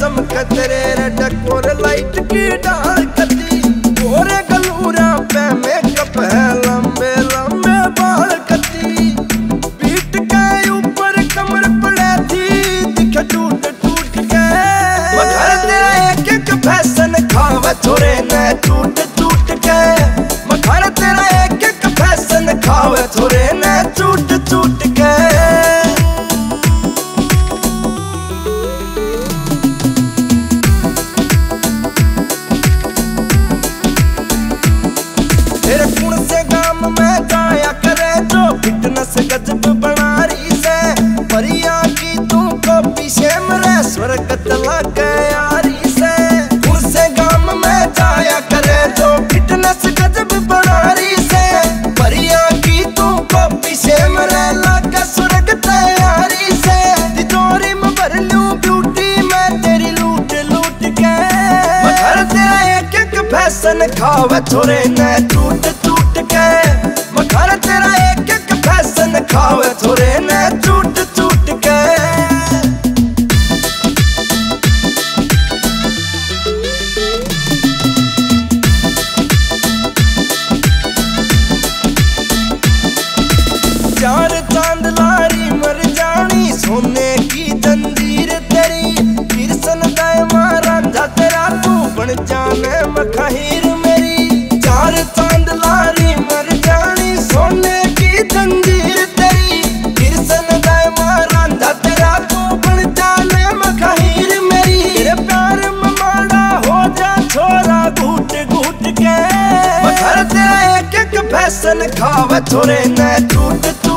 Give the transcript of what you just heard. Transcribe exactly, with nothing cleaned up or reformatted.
चमके तेरे रटक और लाइट की डाल कती गोरे गलूरा पे मेकअप है लंबे लंबे बाल कती पीठ के ऊपर कमर पड़े थी दिखे टूट टूट के मगर तेरा एक एक फैशन खावे छोरे ने टूट टूट के मगर तेरा एक एक फैशन खावे छोरे ने टूट टूट के फिटनेस गजब बना रही से परिया की तू कॉपी से मरे स्वर्ग तला के यारी से उनसे गाम में जाया करे जो फिटनेस गजब बना रही से परिया की तू कॉपी से मरे लगा स्वर्ग तैयारी से तिजोरी में भर लूं ब्यूटी में तेरी लूट लूट के मगर तेरा एक एक फैशन खावे छोरे ने टूट टूट के मगर तेरा एक एक फैशन खावे छोरे ने टूट टूट के चार चांद लारी मर जानी सोने की जंजीर तेरी किरसन दाए मारा तेरा तू बन जाने मखहीर मेरी चार चांद लारी मर जानी सोने की जंजीर तेरी किरसन दाए मारा तेरा तू बन जाने मखहीर मेरी तेरे प्यार में माड़ा हो जा छोरा घूट घूट के मगर तेरा एक एक फैशन खावे छोरे ने टूट